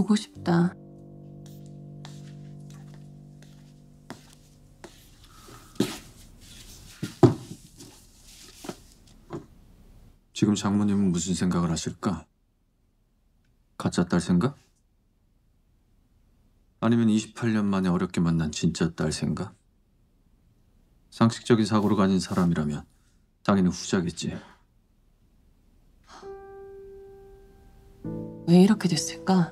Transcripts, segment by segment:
보고 싶다. 지금 장모님은 무슨 생각을 하실까? 가짜 딸 생각? 아니면 28년 만에 어렵게 만난 진짜 딸 생각? 상식적인 사고로 가진 사람이라면 당연히 후자겠지. 왜 이렇게 됐을까?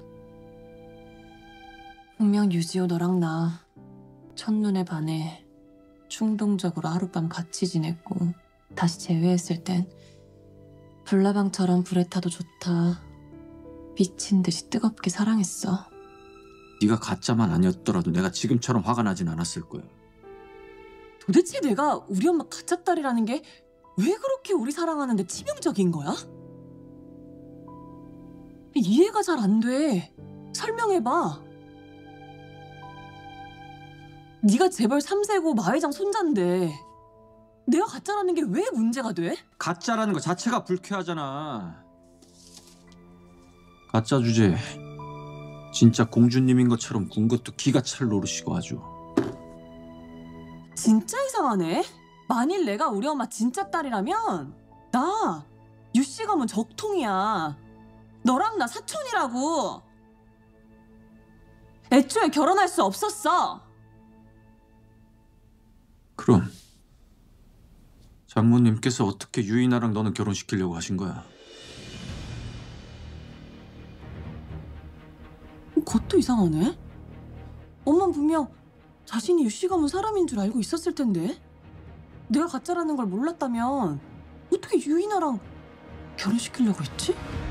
분명 유지호 너랑 나 첫눈에 반해 충동적으로 하룻밤 같이 지냈고 다시 재회했을 땐 불나방처럼 불에 타도 좋다 미친 듯이 뜨겁게 사랑했어. 네가 가짜만 아니었더라도 내가 지금처럼 화가 나진 않았을 거야. 도대체 내가 우리 엄마 가짜 딸이라는 게 왜 그렇게 우리 사랑하는데 치명적인 거야? 이해가 잘 안 돼. 설명해봐. 네가 재벌 3세고 마회장 손자인데 내가 가짜라는 게 왜 문제가 돼? 가짜라는 거 자체가 불쾌하잖아. 가짜 주제 진짜 공주님인 것처럼 군 것도 기가 찰 노릇이고 아주. 진짜 이상하네. 만일 내가 우리 엄마 진짜 딸이라면 나 유씨 가문 적통이야. 너랑 나 사촌이라고. 애초에 결혼할 수 없었어. 그럼 장모님께서 어떻게 유인아랑 너는 결혼시키려고 하신 거야? 그것도 이상하네. 엄마는 분명 자신이 유씨 가문 사람인 줄 알고 있었을 텐데 내가 가짜라는 걸 몰랐다면 어떻게 유인아랑 결혼시키려고 했지?